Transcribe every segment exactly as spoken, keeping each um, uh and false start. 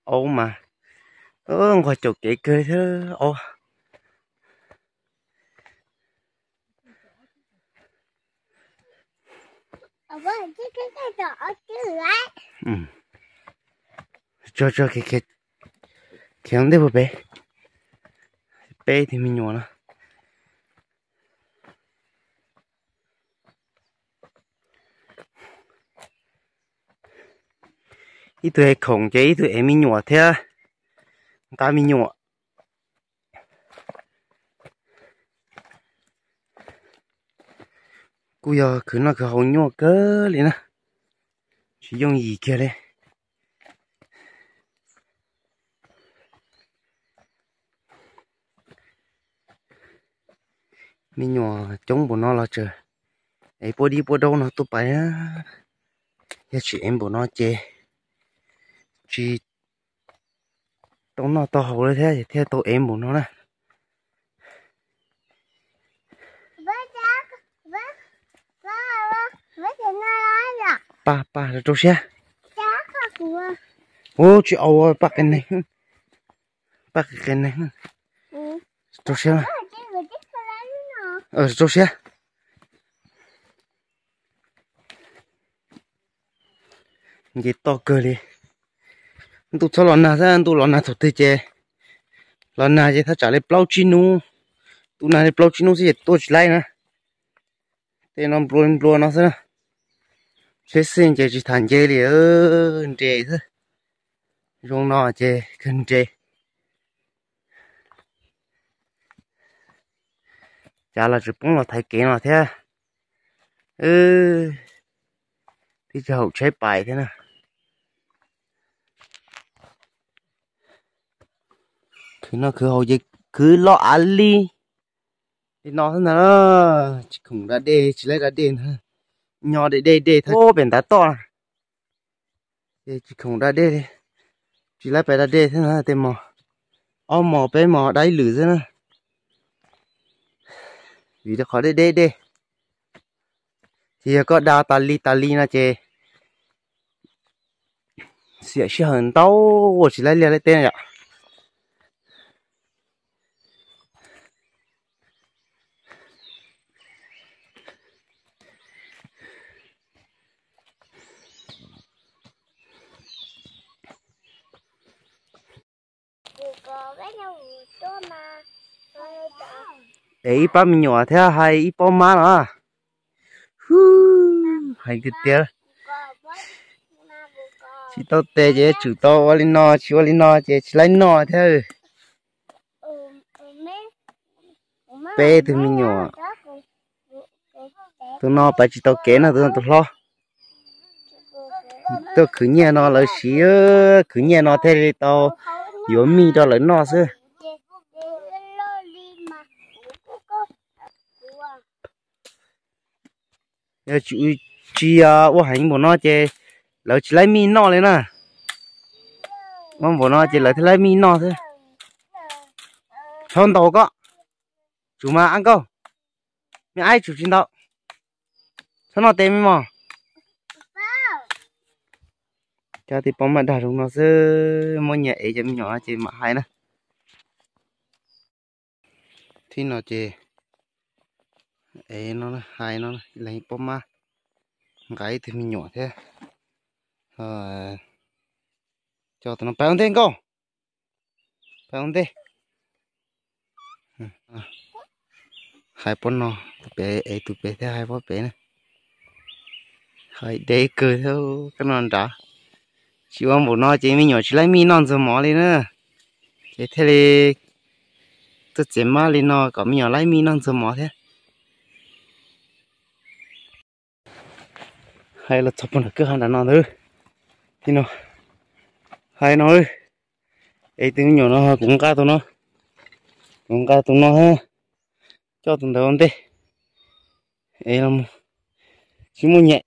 ô mà ơ ngoài chỗ kể cười thế ô ừ cho cho cái cái cái ông đấy bé bé thì mình nhỏ nó ít tuổi khổng chế ít tuổi em mình nhỏ thế ta mình nhỏ cú giờ cứ nó cứ hầu nhỏ cơ liền nè chỉ dùng gì kia đây mình nhỏ chống bộ nó là trời ấy bố đi bố đâu nó tụt bay á giờ chị em bộ nó chê chị tông nó to hầu thế thì theo tôi em bộ nó nè ba ba là đâu xe ô chị âu ba cái này ba cái này đâu xe ờ đâu xe gì to cơ đi tụ cho lon nào ra tụ lon nào thuộc thế chứ lon nào chứ ta trả lại plau chinu tụ nào lại plau chinu thì tôi chỉ lại nè thế nó bùn bùn nó thế thế xin chứ chỉ thành chơi đi ơ chơi thôi dùng nó chơi cần chơi chả là chụp bóng là thấy kỹ nó thế ừ thì cho hậu chế bài thế nào cứ nó cứ hậu dịch cứ lo ăn đi thì nó thế nào chỉ cũng đã đê chỉ lấy đã đê thôi nhỏ để đê đê thôi ô biển đá to để chỉ cũng đã đê chỉ lấy phải đã đê thế nào thì mò ô mò bé mò đáy lử thế nào vì nó khó đê đê đê thì có đào tà li tà li na chê sẽ sẽ hơn tao chỉ lấy lấy tên ạ đấy ba mình nhỏ thế hay ít bao má nữa hay cái tiếc chỉ tao tê chứ chủ tao vào lên nó chỉ vào lên nó chứ chỉ lấy nó thế bé thì mình nhỏ tụi nó phải chỉ tao kén là tụi nó tụi lo tao cứ nghe nó là xí cứ nghe nó thế thì tao yếu mi cho lấy nó chứ giờ chú chi à ô hành bộ nó chứ lấy chỉ lấy mi nó lên nè mong bộ nó chỉ lấy lấy mi nó thôi thôn tàu có chú mà ăn câu mẹ ai chủ trên tàu sao nó tên mà cho thì bóng mặt đào nó chứ mua nhẹ cho mình nhỏ chỉ mà hay nè thì nó chỉ ấy nó hay nó lấy bóng mà cái thì mình nhỏ thế rồi cho tụi nó bay lên câu bay lên hai bóng nó bé ấy tụi bé thế hai bóng bé này hai để cười theo cái non đã chỉ có một nó chỉ mình nhỏ chỉ lấy mi non rồi mỏ lên nữa thế thế thì tôi chỉ mà lên nó có mình nhỏ lấy mi non rồi mỏ thế hay là chụp một cái hàng đàn nó thôi thì nó hay nó ơi ấy tiếng nhỏ nó cũng cá tụi nó cũng cá tụi nó ha cho tụi nó đi ấy là chỉ muốn nhẹ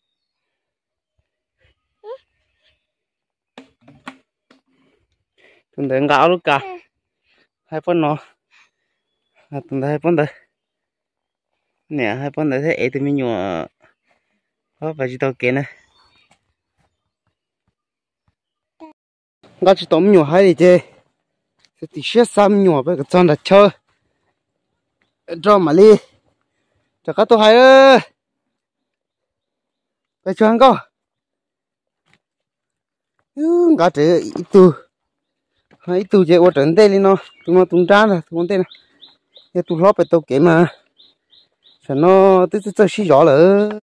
tụi nó gạo luôn cả hai phân nó tụi nó hai phân đấy nè hai phân đấy thế ấy tụi mình nhỏ có phải chỉ tao kia này ngã chỉ tóm nhỏ hay chứ thì xét xăm nhỏ với cái con đặt chơi cho mà đi cho các tôi hay ơi cái cho anh có ngã chỉ ít tu ít tu chứ ở trên đây đi nó tụi nó tung ra rồi tụi nó đây này tụi nó phải tàu kiếm mà cho nó tức tức xí gió rồi